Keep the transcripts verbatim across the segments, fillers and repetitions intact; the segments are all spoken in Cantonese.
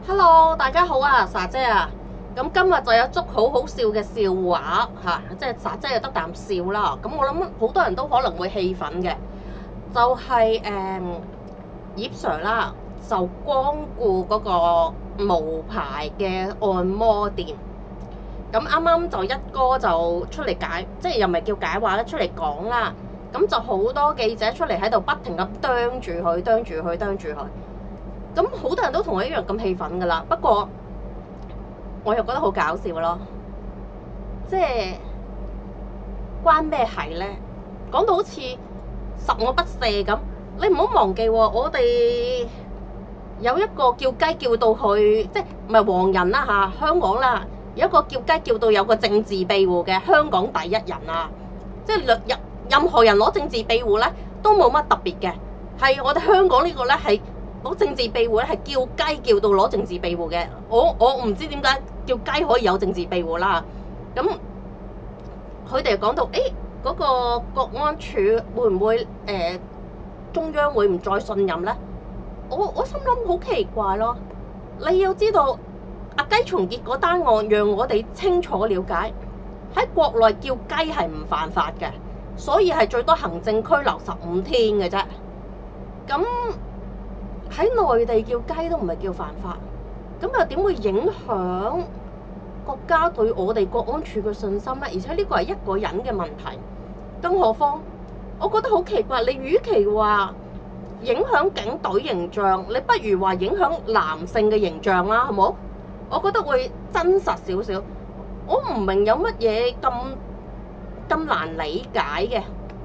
Hello，大家好啊，莎姐啊，咁今日就有則好好笑嘅笑話嚇、啊，即係莎姐有得啖笑啦。咁我諗好多人都可能會氣憤嘅，就係、是、誒、嗯、葉 Sir 啦，就光顧嗰個無牌嘅按摩店。咁啱啱就一哥就出嚟解，即係又唔係叫解話咧，出嚟講啦。咁就好多記者出嚟喺度不停咁啄住佢，啄住佢，啄住佢。咁好多人都同我一樣咁氣憤噶啦，不過我又覺得好搞笑咯，即係關咩係咧？講到好似十惡不赦咁，你唔好忘記喎，我哋有一個叫雞叫到去，即係唔係黃人啦嚇，香港啦，有一個叫雞叫到有個政治庇護嘅香港第一人啊！即係任任何人攞政治庇護咧，都冇乜特別嘅，係我哋香港呢個咧係。攞政治庇護咧係叫雞叫到攞政治庇護嘅，我我唔知點解叫雞可以有政治庇護啦。咁佢哋講到，誒、欸、嗰、那個國安處會唔會誒、呃、中央會唔再信任咧？我我心諗好奇怪咯。你要知道阿雞松傑嗰單案，讓我哋清楚了解喺國內叫雞係唔犯法嘅，所以係最多行政拘留十五天嘅啫。咁喺內地叫雞都唔係叫犯法，咁又點會影響國家對我哋國安處嘅信心呢？而且呢個係一個人嘅問題，更何況我覺得好奇怪，你與其話影響警隊形象，你不如話影響男性嘅形象啦，好冇？我覺得會真實少少。我唔明有乜嘢咁咁難理解嘅，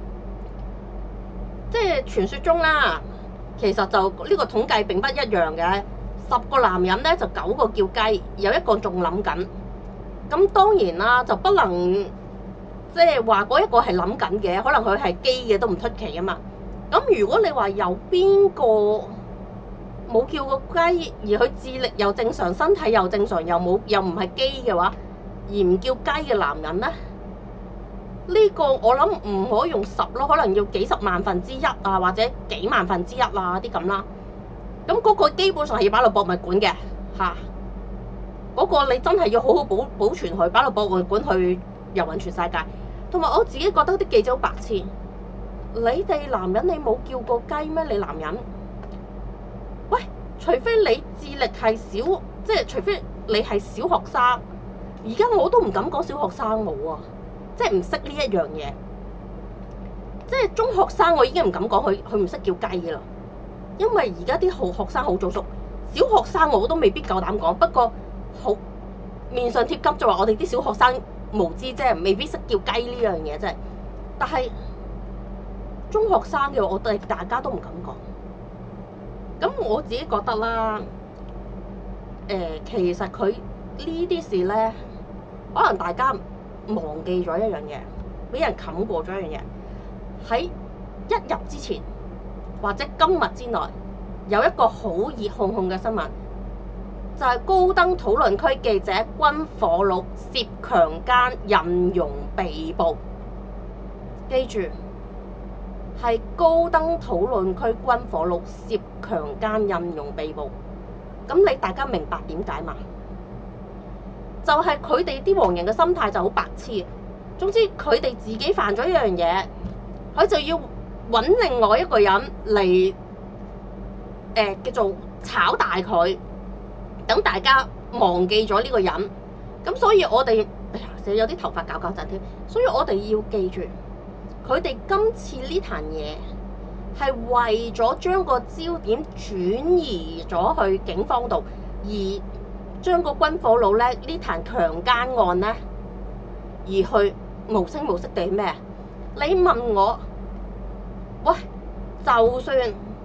即係傳說中啦。其實就呢個統計並不一樣嘅，十個男人咧就九個叫雞，有一個仲諗緊。咁當然啦，就不能即係話嗰一個係諗緊嘅，可能佢係基嘅都唔出奇啊嘛。咁如果你話有邊個冇叫過雞，而佢智力又正常，身體又正常，又冇又唔係基嘅話，而唔叫雞嘅男人咧？呢個我諗唔可以用十咯，可能要幾十萬分之一啊，或者幾萬分之一啊啲咁啦。咁嗰個基本上係要擺落博物館嘅嚇，嗰個你真係要好好保保存佢，擺落博物館去遊勻全世界。同埋我自己覺得啲記者好白痴，你哋男人你冇叫過雞咩？你男人，喂，除非你智力係小，即係除非你係小學生，而家我都唔敢講小學生冇啊。即係唔識呢一樣嘢，即係中學生我已經唔敢講佢佢唔識叫雞嘅啦，因為而家啲好學生好早熟，小學生我都未必夠膽講。不過好面上貼金就話我哋啲小學生無知啫，未必識叫雞呢樣嘢啫。但係中學生嘅我哋大家都唔敢講。咁我自己覺得啦，誒、呃，其實佢呢啲事咧，可能大家忘記咗一樣嘢，俾人冚過咗一樣嘢。喺一日之前或者今日之內，有一個好熱烘烘嘅新聞，就係、是、高登討論區記者軍火佬涉強姦印傭被捕。記住，係高登討論區軍火佬涉強姦印傭被捕。咁你大家明白點解嘛？就係佢哋啲黃人嘅心態就好白痴。總之佢哋自己犯咗一樣嘢，佢就要揾另外一個人嚟誒、呃、叫做炒大佢，等大家忘記咗呢個人。咁所以我哋哎呀，成日有啲頭髮搞搞震添。所以我哋要記住，佢哋今次呢壇嘢係為咗將個焦點轉移咗去警方度，而將個軍火佬咧呢壇強姦案咧，而去無聲無息地咩？你問我，喂，就算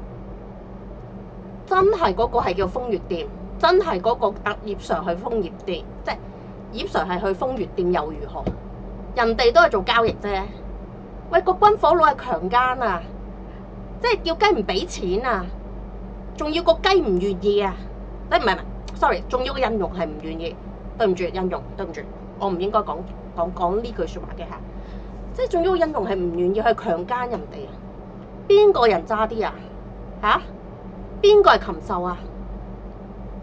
真係嗰個係叫風月店，真係嗰個阿葉 Sir 去風月店，即係葉 Sir 係去風月店又如何？人哋都係做交易啫。喂，個軍火佬係強姦啊，即係叫雞唔俾錢啊，仲要個雞唔願意啊？誒唔係唔係。sorry， 仲要個印傭係唔願意，對唔住印傭，對唔住，我唔應該講講講呢句説話嘅嚇，即係仲要個印傭係唔願意去強姦人哋啊？邊個人渣啲啊？嚇？邊個係禽獸啊？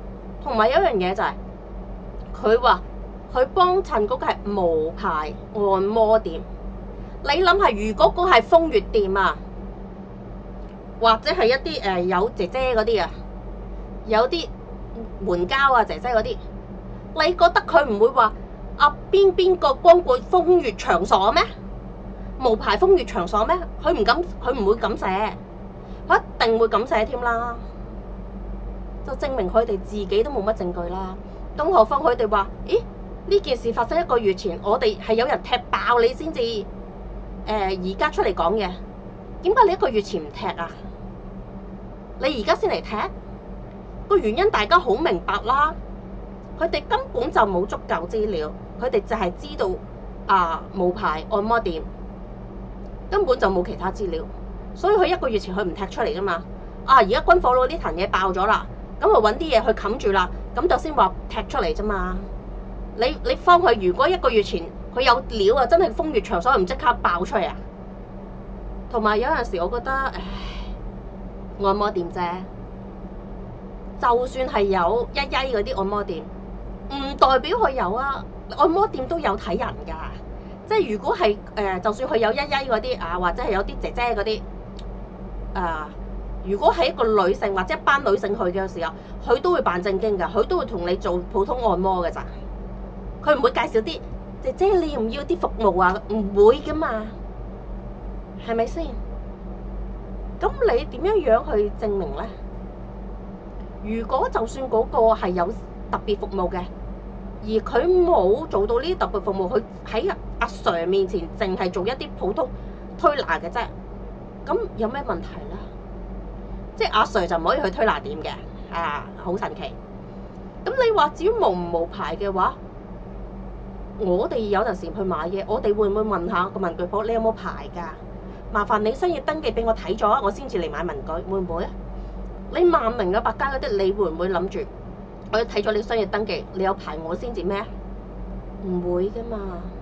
同埋有一樣嘢就係佢話佢幫襯嗰個係無牌按摩店。你諗下，如果嗰係風月店啊，或者係一啲誒、呃、有姐姐嗰啲啊，有啲援交啊姐姐嗰啲，你覺得佢唔會話啊邊邊個光顧風月場所咩？無牌風月場所咩？佢唔敢，佢唔會咁寫，佢一定會咁寫添啦。就證明佢哋自己都冇乜證據啦。咁何況佢哋話，咦呢件事發生一個月前，我哋係有人踢爆你先至誒而家出嚟講嘅。點解你一個月前唔踢啊？你而家先嚟踢？個原因大家好明白啦。佢哋根本就冇足夠資料，佢哋就係知道啊無牌按摩店。根本就冇其他資料，所以佢一個月前佢唔踢出嚟噶嘛。啊，而家軍火佬呢壇嘢爆咗啦，咁就揾啲嘢去冚住啦，咁就先話踢出嚟啫嘛。你你方佢如果一個月前佢有料啊，真係風月場所唔即刻爆出嚟啊。同埋有陣時我覺得，唉，按摩店啫，就算係有一一嗰啲按摩店，唔代表佢有啊。按摩店都有睇人㗎。即係如果係誒、呃，就算佢有一一嗰啲啊，或者係有啲姐姐嗰啲啊，如果係一個女性或者一班女性去嘅時候，佢都會扮正經㗎，佢都會同你做普通按摩㗎咋，佢唔會介紹啲姐姐你要唔要啲服務啊？唔會㗎嘛，係咪先？咁你點樣樣去證明咧？如果就算嗰個係有特別服務嘅，而佢冇做到呢啲特別服務，佢喺阿 Sir 面前淨係做一啲普通推拿嘅啫，咁有咩問題咧？即係阿 Sir 就唔可以去推拿店嘅，啊，好神奇。咁你話至於無唔無牌嘅話，我哋有陣時去買嘢，我哋會唔會問下個文具鋪你有冇牌㗎？麻煩你商業登記俾我睇咗，我先至嚟買文具，會唔會啊？你萬寧嘅百佳嗰啲，你會唔會諗住我要睇咗你商業登記，你有牌我先至咩？唔會㗎嘛。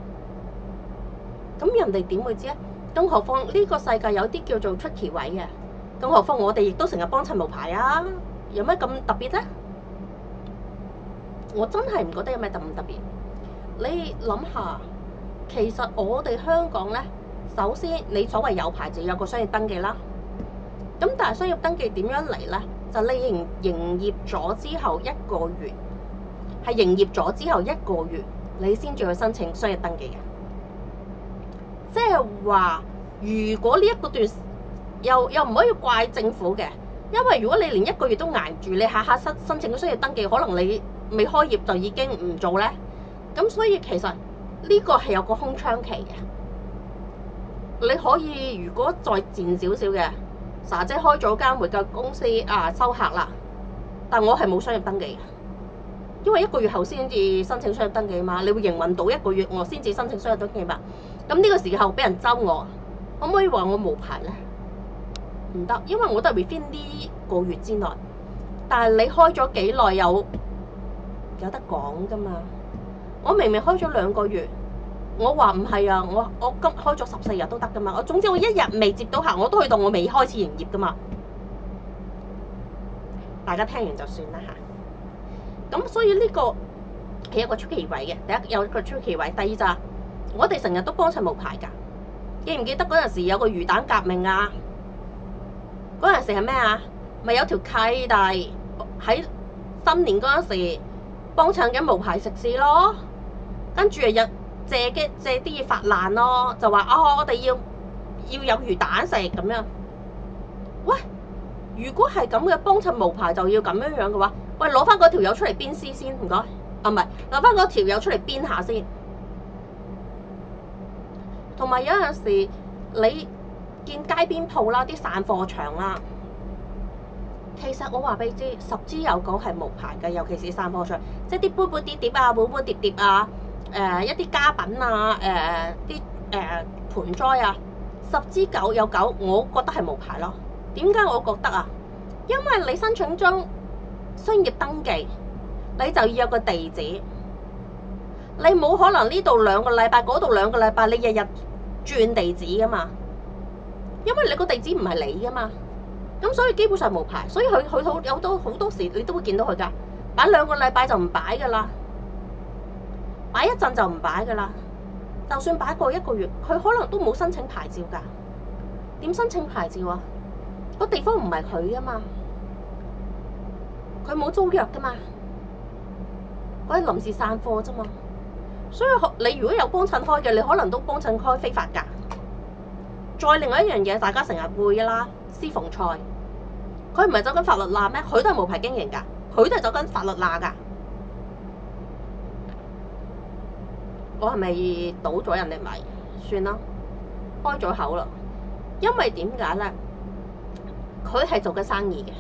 咁人哋點會知啊？更何況呢個世界有啲叫做出奇位嘅，更何況我哋亦都成日幫襯無牌啊！有咩咁特別咧？我真係唔覺得有咩咁特別。你諗下，其實我哋香港咧，首先你所謂有牌就有個商業登記啦。咁但係商業登記點樣嚟咧？就你營營業咗之後一個月，係營業咗之後一個月，你先至去申請商業登記嘅。即係話，如果呢一個段又又唔可以怪政府嘅，因為如果你連一個月都捱住，你下下申申請個商業登記，可能你未開業就已經唔做咧。咁所以其實呢個係有個空窗期嘅。你可以如果再賤少少嘅，莎姐開咗間會計公司啊，收客啦，但我係冇商業登記嘅，因為一個月後先至申請商業登記嘛，你會營運到一個月我先至申請商業登記嘛。咁呢個時候俾人揪我，可唔可以話我無牌咧？唔得，因為我都係 within 呢個月之內。但係你開咗幾耐有有得講噶嘛？我明明開咗兩個月，我話唔係啊，我我今開咗十四日都得噶嘛。我總之我一日未接到客，我都去到我未開始營業噶嘛。大家聽完就算啦嚇。咁所以呢個係一個出奇位嘅，第一有一個出奇位，第二就係我哋成日都幫襯無牌㗎。記唔記得嗰陣時有個魚蛋革命啊？嗰陣時係咩啊？咪有條契弟喺新年嗰陣時幫襯緊無牌食肆咯，跟住日日借嘅借啲嘢發爛咯，就話哦我哋要要有魚蛋食咁樣。喂，如果係咁嘅幫襯無牌就要咁樣樣嘅話，喂攞翻嗰條友出嚟鞭屍先，唔該。啊唔係，攞翻嗰條友出嚟鞭下先。同埋有陣時你見街邊鋪啦，啲散貨場啦，其實我話俾你知，十之有九係無牌嘅，尤其是散貨場，即係啲杯杯碟碟啊、碗碗碟碟啊、誒、呃、一啲家品啊、誒啲誒盆栽啊，十之九有九，我覺得係無牌咯。點解我覺得啊？因為你申請張商業登記，你就要有個地址，你冇可能呢度兩個禮拜，嗰度兩個禮拜，你日日轉地址噶嘛？因為你個地址唔係你噶嘛，咁所以基本上無牌，所以佢佢好有好多好多時你都會見到佢噶， 擺兩個禮拜就唔擺噶啦，擺一陣就唔擺噶啦。就算擺過一個月，佢可能都冇申請牌照㗎。點申請牌照啊？個地方唔係佢啊嘛，佢冇租約㗎嘛，嗰係臨時散貨啫嘛。所以你如果有幫襯開嘅，你可能都幫襯開非法㗎。再另外一樣嘢，大家成日會㗎啦，私房菜，佢唔係走緊法律罅咩？佢都係無牌經營㗎，佢都係走緊法律罅㗎。我係咪倒咗人哋米？算啦，開咗口啦。因為點解咧？佢係做緊生意嘅，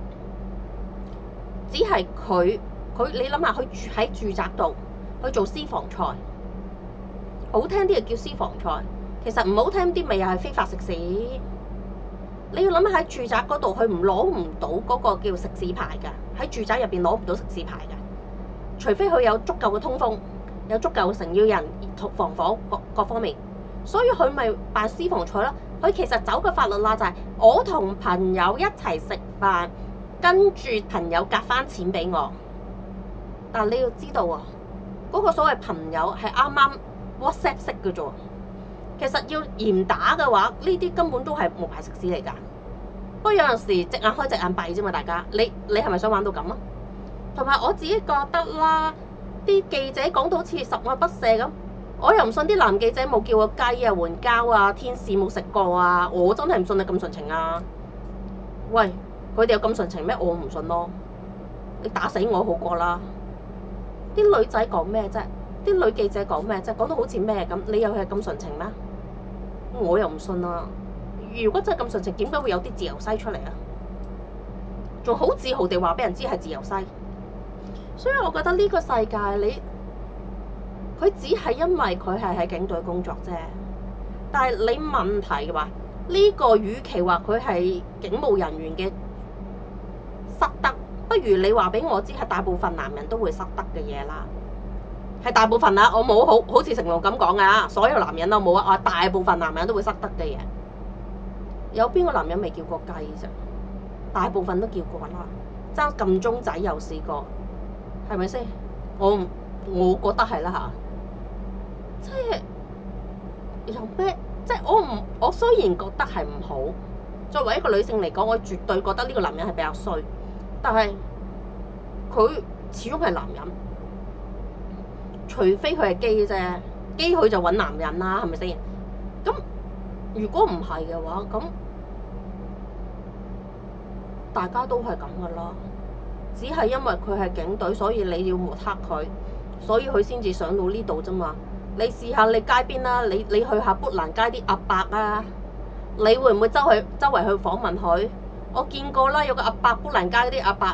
只係佢佢你諗下，佢住喺住宅度去做私房菜，好聽啲就叫私房菜，其實唔好聽啲咪又係非法食肆。你要諗下喺住宅嗰度，佢唔攞唔到嗰個叫食肆牌㗎，喺住宅入邊攞唔到食肆牌㗎，除非佢有足夠嘅通風。有足夠成要人防火各各方面，所以佢咪辦私房菜咯。佢其實走嘅法律啦，就係我同朋友一齊食飯，跟住朋友夾翻錢俾我。但係你要知道啊，嗰、嗰個所謂朋友係啱啱 WhatsApp 識嘅啫。其實要嚴打嘅話，呢啲根本都係無牌食肆嚟㗎。不過有陣時隻眼開隻眼閉啫嘛，大家你你係咪想玩到咁啊？同埋我自己覺得啦。啲記者講到好似十惡不赦咁，我又唔信啲男記者冇叫過雞啊、援交啊、天使冇食過啊，我真係唔信你咁純情啊！喂，佢哋有咁純情咩？我唔信咯，你打死我好過啦！啲女仔講咩啫？啲女記者講咩啫？講到好似咩咁？你又係咁純情咩？我又唔信啊！如果真係咁純情，點解會有啲自由西出嚟啊？仲好自豪地話俾人知係自由西。所以我覺得呢個世界你佢只係因為佢係喺警隊工作啫，但係你問題嘅話，呢個與其話佢係警務人員嘅失德，不如你話俾我知係大部分男人都會失德嘅嘢啦，係大部分啊！我冇好好似成龍咁講啊，所有男人都冇啊，我話大部分男人都會失德嘅嘢，有邊個男人未叫過雞啫？大部分都叫過啦，爭撳鐘仔又試過。係咪先？我我覺得係啦嚇，即係有咩？即係我唔，我雖然覺得係唔好，作為一個女性嚟講，我絕對覺得呢個男人係比較衰。但係佢始終係男人，除非佢係基啫，基佢就揾男人啦，係咪先？咁如果唔係嘅話，咁大家都係咁噶啦。只係因為佢係警隊，所以你要抹黑佢，所以佢先至上到呢度啫嘛。你試下你街邊啦，你你去下砵蘭街啲阿伯啊，你會唔會周去周圍去訪問佢？我見過啦，有個阿伯砵蘭街啲阿伯，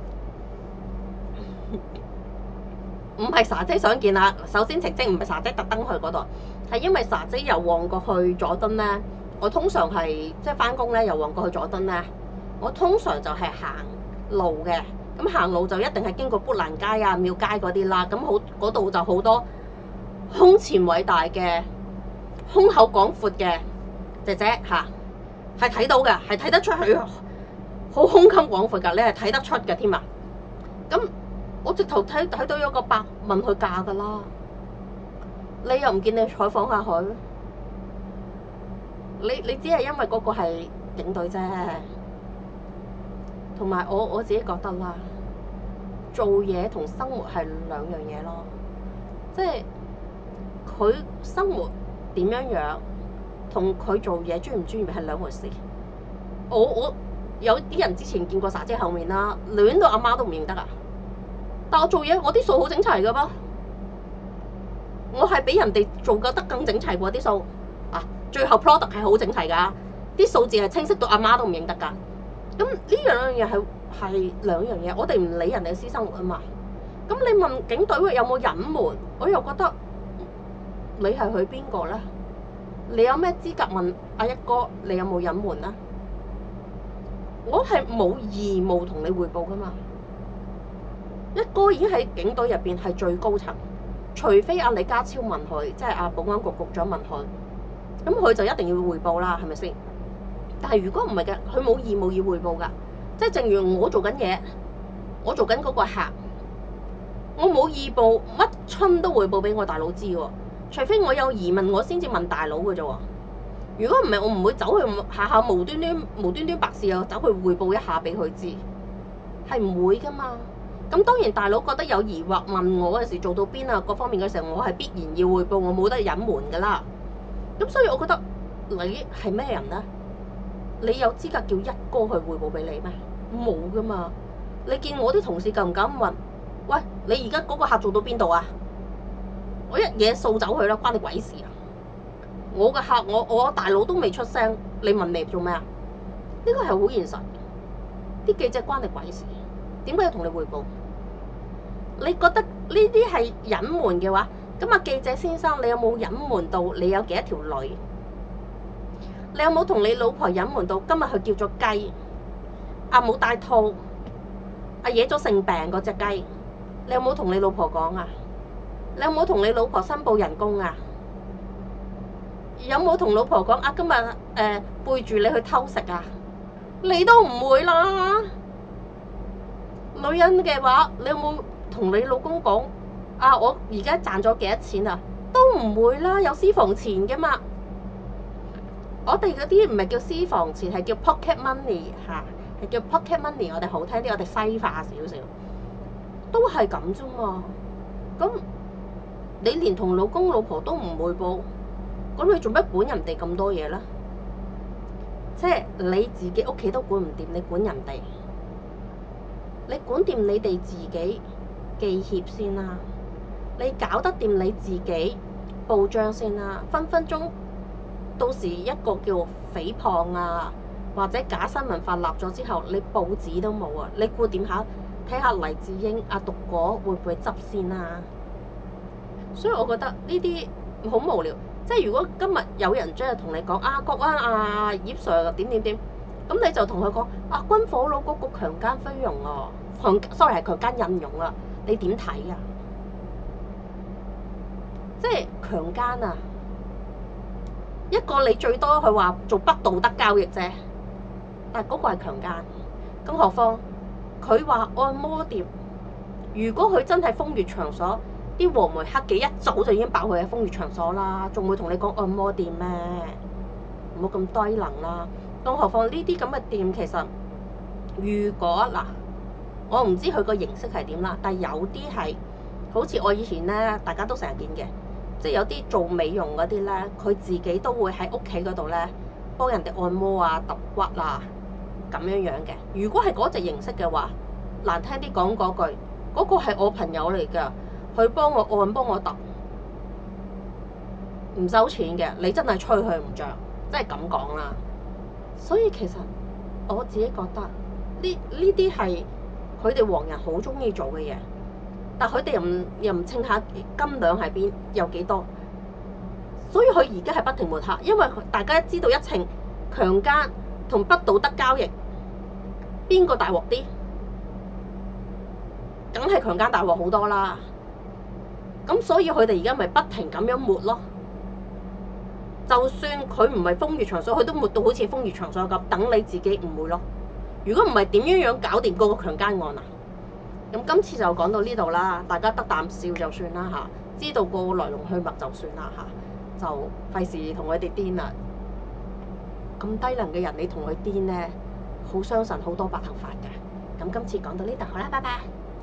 唔係沙姐想見啊。首先澄清，唔係沙姐特登去嗰度，係因為沙姐由旺角去佐敦咧。我通常係即係翻工咧，由旺角去佐敦咧，我通常就係行路嘅。咁行路就一定係經過砵蘭街啊、廟街嗰啲啦。咁好嗰度就好多胸前偉大嘅、胸口廣闊嘅姐姐嚇，係睇到嘅，係睇得出佢好胸襟廣闊㗎。你係睇得出嘅添啊！咁我直頭睇睇到有個伯問佢價㗎啦，你又唔見你採訪下佢？你你只係因為嗰個係警隊啫。同埋我我自己覺得啦，做嘢同生活係兩樣嘢咯，即係佢生活點樣樣，同佢做嘢專唔專業係兩回事。我我有啲人之前見過沙姐後面啦，亂到阿媽都唔認得啊！但我做嘢我啲數好整齊噶噃，我係比人哋做得更整齊過啲數啊！最後 product 係好整齊噶，啲數字係清晰到阿媽都唔認得噶。咁呢兩樣嘢係係兩樣嘢，我哋唔理人哋嘅私生活啊嘛。咁你問警隊有冇隱瞞？我又覺得你係佢邊個咧？你有咩資格問阿一哥你有冇隱瞞啊？我係冇義務同你匯報噶嘛。一哥已經喺警隊入邊係最高層，除非阿李家超問佢，即係阿保安局局長問佢，咁佢就一定要匯報啦，係咪先？但係如果唔係嘅，佢冇義務要匯報㗎。即係正如我做緊嘢，我做緊嗰個客， 我冇義務乜春都匯報俾我大佬知喎，除非我有疑問，我先至問大佬嘅啫喎。如果唔係，我唔會走去下下無端端無端端白事又走去匯報一下俾佢知，係唔會噶嘛。咁當然大佬覺得有疑惑問我嘅時做到邊啊各方面嘅時候，我係必然要匯報，我冇得隱瞞噶啦。咁所以我覺得你係咩人呢？你有資格叫一哥去匯報俾你咩？冇噶嘛。你見我啲同事敢唔敢問？喂，你而家嗰個客做到邊度啊？我一嘢掃走佢啦，關你鬼事啊！我嘅客，我我大佬都未出聲，你問你做咩啊？呢個係好現實。啲記者關你鬼事？點解要同你匯報？你覺得呢啲係隱瞞嘅話，咁啊記者先生，你有冇隱瞞到你有幾多條女？你有冇同你老婆隱瞞到今日佢叫咗雞？啊冇帶套，啊惹咗性病嗰隻雞？你有冇同你老婆講啊？你有冇同你老婆申報人工啊？有冇同老婆講啊？今日誒、呃、背住你去偷食啊？你都唔會啦。女人嘅話，你有冇同你老公講啊？我而家賺咗幾多錢啊？都唔會啦，有私房錢嘅嘛。我哋嗰啲唔係叫私房錢，係叫 pocket money 嚇，係叫 pocket money。我哋好聽啲，我哋西化少少，都係咁啫嘛。咁你連同老公老婆都唔匯報，咁你做乜管人哋咁多嘢咧？即係你自己屋企都管唔掂，你管人哋？你管掂你哋自己記協先啦，你搞得掂你自己報章先啦。分分鐘到時一個叫誹謗啊，或者假新聞法立咗之後，你報紙都冇啊！你估點下睇下黎智英、阿獨果會唔會執先啊？所以我覺得呢啲好無聊。即係如果今日有人真係同你講啊，國安啊葉 Sir 點點點，咁你就同佢講啊，軍火佬嗰個強姦菲傭啊，強 sorry 係強姦印傭啊，你點睇啊？即係強姦啊！一個你最多佢話做不道德交易啫，但係嗰個係強姦，更何況佢話按摩店，如果佢真係風月場所。啲黃梅黑記一早就已經爆佢嘅風月場所啦，仲會同你講按摩店咩？唔好咁低能啦！更何況呢啲咁嘅店，其實如果嗱，我唔知佢個形式係點啦，但係有啲係好似我以前咧，大家都成日見嘅，即係有啲做美容嗰啲咧，佢自己都會喺屋企嗰度咧幫人哋按摩啊、揼骨啊咁樣樣嘅。如果係嗰隻形式嘅話，難聽啲講嗰句，嗰個係我朋友嚟㗎。佢幫我按，幫我揼，唔收錢嘅。你真係吹佢唔脹，真係咁講啦。所以其實我自己覺得呢呢啲係佢哋黃人好中意做嘅嘢，但佢哋又唔又唔稱下斤兩喺邊有幾多，所以佢而家係不停抹黑，因為大家知道一稱強姦同不道德交易邊個大鑊啲，梗係強姦大鑊好多啦。咁所以佢哋而家咪不停咁樣抹咯，就算佢唔係風月場所，佢都抹到好似風月場所咁，等你自己唔會咯。如果唔係點樣樣搞掂嗰個強姦案啊？咁今次就講到呢度啦，大家得啖笑就算啦嚇，知道個來龍去脈就算啦嚇，就費事同佢哋癲啦。咁低能嘅人你同佢癲咧，好傷神好多白頭髮嘅。咁今次講到呢度好啦，拜拜。